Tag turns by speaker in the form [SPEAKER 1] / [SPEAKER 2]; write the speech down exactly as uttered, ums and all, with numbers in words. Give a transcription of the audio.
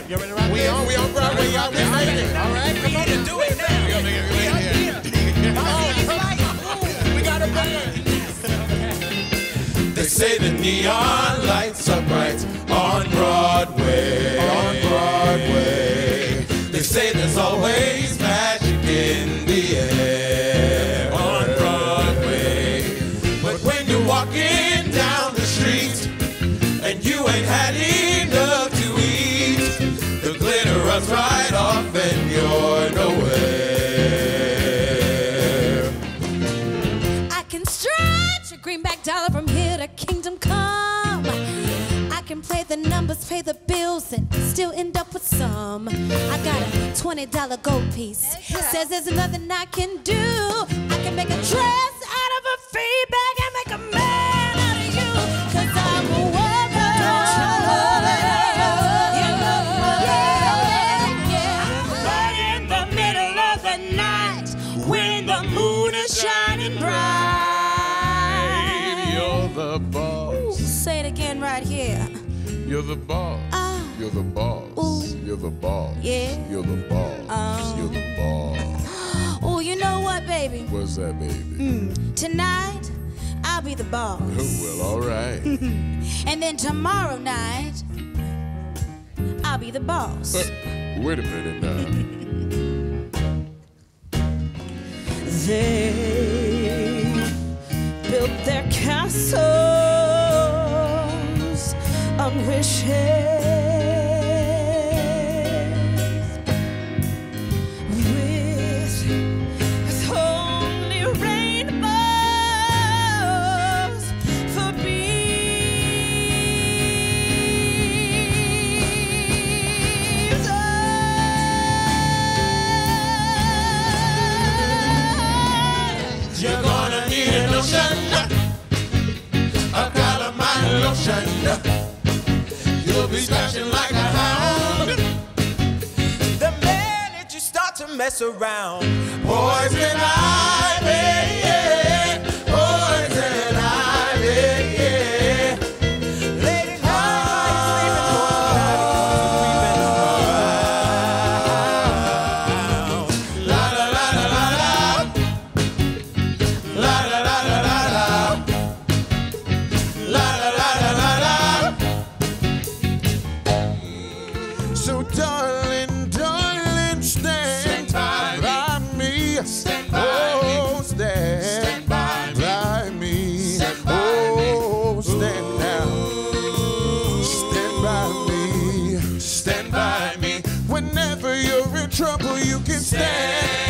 [SPEAKER 1] You ready to rock?
[SPEAKER 2] We on, we on Broadway, y'all. We made it.
[SPEAKER 1] All right, come on and do it now.
[SPEAKER 2] We out here.
[SPEAKER 1] Come on, come on. We got a band.
[SPEAKER 3] They say the neon lights are bright on Broadway. On Broadway. They say there's always magic in the air on Broadway. But when you're walking down the street and you ain't had enough to eat, the glitter runs right off and you're nowhere.
[SPEAKER 4] I can stretch a greenback dollar from here to kingdom come. I can play the numbers, pay the bills, and still end up with some. I got a twenty dollar gold piece. Says there's nothing I can do. I can make a dress out of a free bag and make a man out of you. Cause I'm a woman. Don't you love it? But in the middle of the night, when the moon is shining bright,
[SPEAKER 3] You're the boss.
[SPEAKER 4] say it again right here.
[SPEAKER 3] You're the boss.
[SPEAKER 4] Ah.
[SPEAKER 3] You're the boss.
[SPEAKER 4] Ooh.
[SPEAKER 3] You're the boss.
[SPEAKER 4] Yeah.
[SPEAKER 3] You're the boss.
[SPEAKER 4] Um.
[SPEAKER 3] You're the boss.
[SPEAKER 4] Oh, you know what, baby?
[SPEAKER 3] What's that, baby?
[SPEAKER 4] Mm. Tonight, I'll be the boss.
[SPEAKER 3] Oh, well, all right.
[SPEAKER 4] And then tomorrow night, I'll be the boss.
[SPEAKER 3] But wait a minute now.
[SPEAKER 4] They built their castles on wishes. With, with only rainbows for bees. Oh.
[SPEAKER 3] You're gonna need a lotion, a calamine lotion. You'll be scratching like a hound.
[SPEAKER 1] The minute you start to mess around,
[SPEAKER 3] Poison ivy, yeah. Poison ivy, yeah.
[SPEAKER 1] late at night, sleeping creeping around.
[SPEAKER 3] La la la la la la. La la la la la la. La la la la la la.
[SPEAKER 2] So darling, darling, stand,
[SPEAKER 3] Stand by
[SPEAKER 2] by me.
[SPEAKER 3] Stand by
[SPEAKER 2] oh,
[SPEAKER 3] me.
[SPEAKER 2] stand,
[SPEAKER 3] Stand by me.
[SPEAKER 2] by me.
[SPEAKER 3] Stand by
[SPEAKER 2] oh, stand now. Stand by me.
[SPEAKER 3] Stand by me.
[SPEAKER 2] Whenever you're in trouble, you can stand.